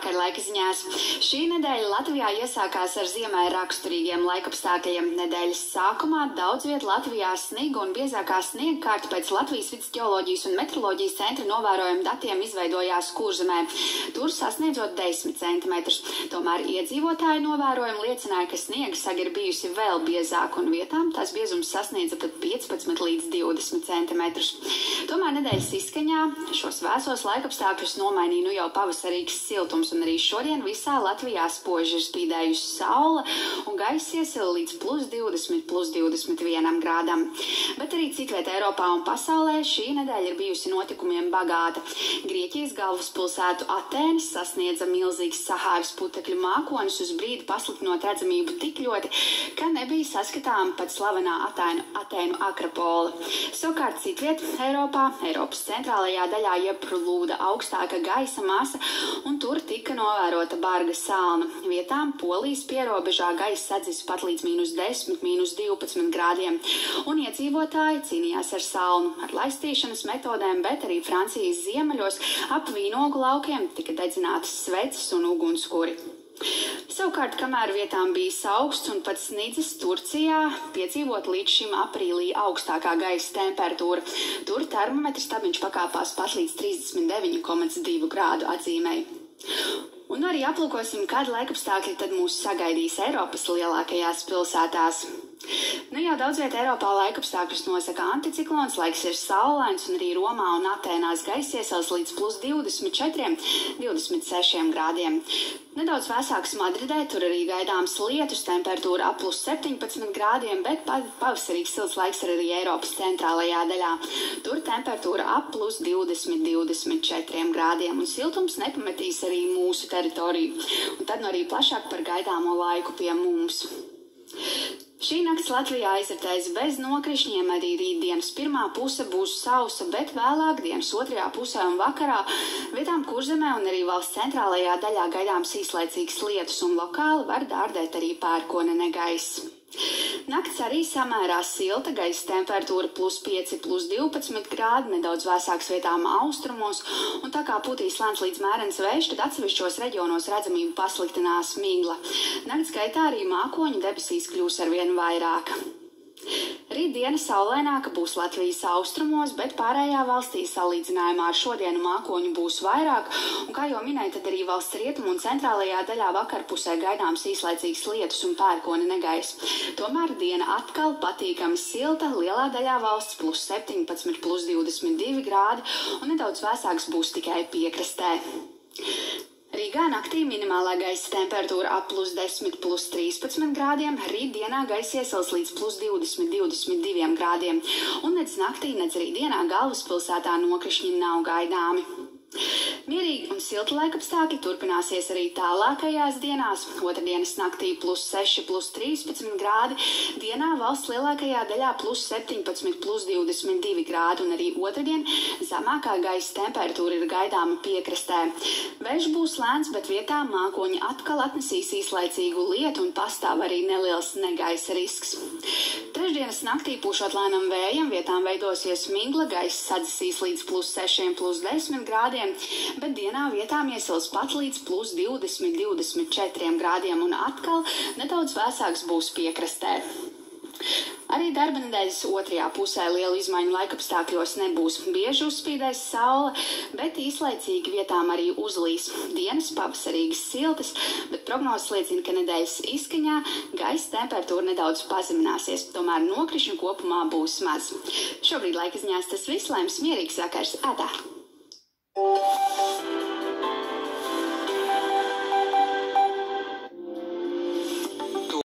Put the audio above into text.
Labvakar, laika ziņās. Šī nedēļa Latvijā iesākās ar ziemai raksturīgiem laikapstākļiem. Nedēļas sākumā daudz viet Latvijā sniga un biezākā sniega kārta pēc Latvijas Vides ģeoloģijas un meteoroloģijas centra novērojuma datiem izveidojās Kurzemē. Tur sasniedzot 10 centimetrus. Tomēr iedzīvotāju novērojumi liecināja, ka sniega saga ir bijusi vēl biezāka un vietām tās biezums sasniedza pat 15 līdz 20 centimetrus. Tomēr nedēļas izskaņā šos vēsos laikapstākļus nomainīja jau pavasarīgs siltums, un arī šodien visā Latvijā spoži ir spīdējusi saule un gaiss iesila līdz +20, +21 grādam. Bet arī citviet Eiropā un pasaulē šī nedēļa ir bijusi notikumiem bagāta. Grieķijas galvaspilsētu Atēnas sasniedza milzīgs Sahāras putekļu mākonis, uz brīdi pasliktinot redzamību tik ļoti, ka nebija saskatām pat slavenā Atēnu Akropola. Savukārt citviet Eiropā, Eiropas centrālajā daļā ieplūda augstāka gaisa masa, un tur tika novērota barga salna. Vietām Polijas pierobežā gaisa sadzis pat līdz -10, -12 grādiem, un iedzīvotāji cīnījās ar salnu, ar laistīšanas metodēm, bet arī Francijas ziemeļos ap vīnogu laukiem tika dedzinātas sveces un ugunskuri. Savukārt, kamēr vietām bija augsts un pat snidzis, Turcijā piedzīvot līdz šim aprīlī augstākā gaisa temperatūra. Tur termometra stabiņš pakāpās pat līdz 39,2 grādu atzīmei. Un arī aplūkosim, kādi laikapstākļi tad mūs sagaidīs Eiropas lielākajās pilsētās. Jau daudz viet Eiropā laikapstākļus nosaka anticiklons, laiks ir saulains, un arī Romā un Atēnās gaiss iesals līdz +24, 26 grādiem. Nedaudz vēsāks Madridē, tur arī gaidāms lietus, temperatūra ap +17 grādiem, bet pavasarīgs silts laiks ir arī Eiropas centrālajā daļā. Tur temperatūra ap +20, 24 grādiem, un siltums nepametīs arī mūsu teritoriju. Un tad arī plašāk par gaidāmo laiku pie mums. Šī nakts Latvijā aizritēs bez nokrišņiem, arī rītdienas pirmā puse būs sausa, bet vēlāk dienas otrajā pusē un vakarā vietām Kurzemē un arī valsts centrālajā daļā gaidāms īslaicīgs lietus, un lokāli var dārdēt arī pērkona negaiss. Nakts arī samērā silta, gaisa temperatūra +5, +12 grādi, nedaudz vēsāks vietām austrumos, un tā kā putīs lēns līdz mērens vējš, tad atsevišķos reģionos redzamību pasliktinās migla. Nakts gaitā arī mākoņu debesīs kļūs arvien vairāk. Rītdiena saulaināka būs Latvijas austrumos, bet pārējā valstī salīdzinājumā ar šodienu mākoņu būs vairāk, un kā jau minēju, tad arī valsts rietumu un centrālajā daļā vakarpusē gaidāms īslaicīgs lietus un pērkona negaiss. Tomēr diena atkal patīkami silta, lielā daļā valsts +17, +22 grādi, un nedaudz vēsāks būs tikai piekrastē. Rīgā naktī minimālā gaisa temperatūra ap +10, +13 grādiem, rītdienā gaisa iesals līdz +20, 22 grādiem, un nedz naktī, nedz rītdienā galvaspilsētā nokrišņi nav gaidāmi. Mierīgi un silti laikapstākļi turpināsies arī tālākajās dienās. Otrdienas naktī +6, +13 grādi, dienā valsts lielākajā daļā +17, +22 grādi, un arī otrdien zemākā gaisa temperatūra ir gaidāma piekrastē. Vējš būs lēns, bet vietām mākoņi atkal atnesīs īslaicīgu lietu un pastāv arī neliels negaisa risks. Trešdienas naktī pūšot lēnam vējam, vietām veidosies migla, gaisa sadzisīs līdz +6, +10 grādiem, bet dienā vietām iesils pat līdz +20, 24 grādiem, un atkal nedaudz vēsāks būs piekrastē. Arī darba nedēļas otrajā pusē lielu izmaiņu laikapstākļos nebūs. Bieži uzspīdēs saule, bet īslaicīgi vietām arī uzlīs. Dienas pavasarīgas siltas, bet prognozes liecina, ka nedēļas izskaņā gaisa temperatūra nedaudz pazemināsies, tomēr nokrišņu kopumā būs maz. Šobrīd laika ziņās tas viss, lai jums mierīgs vakars. Atā!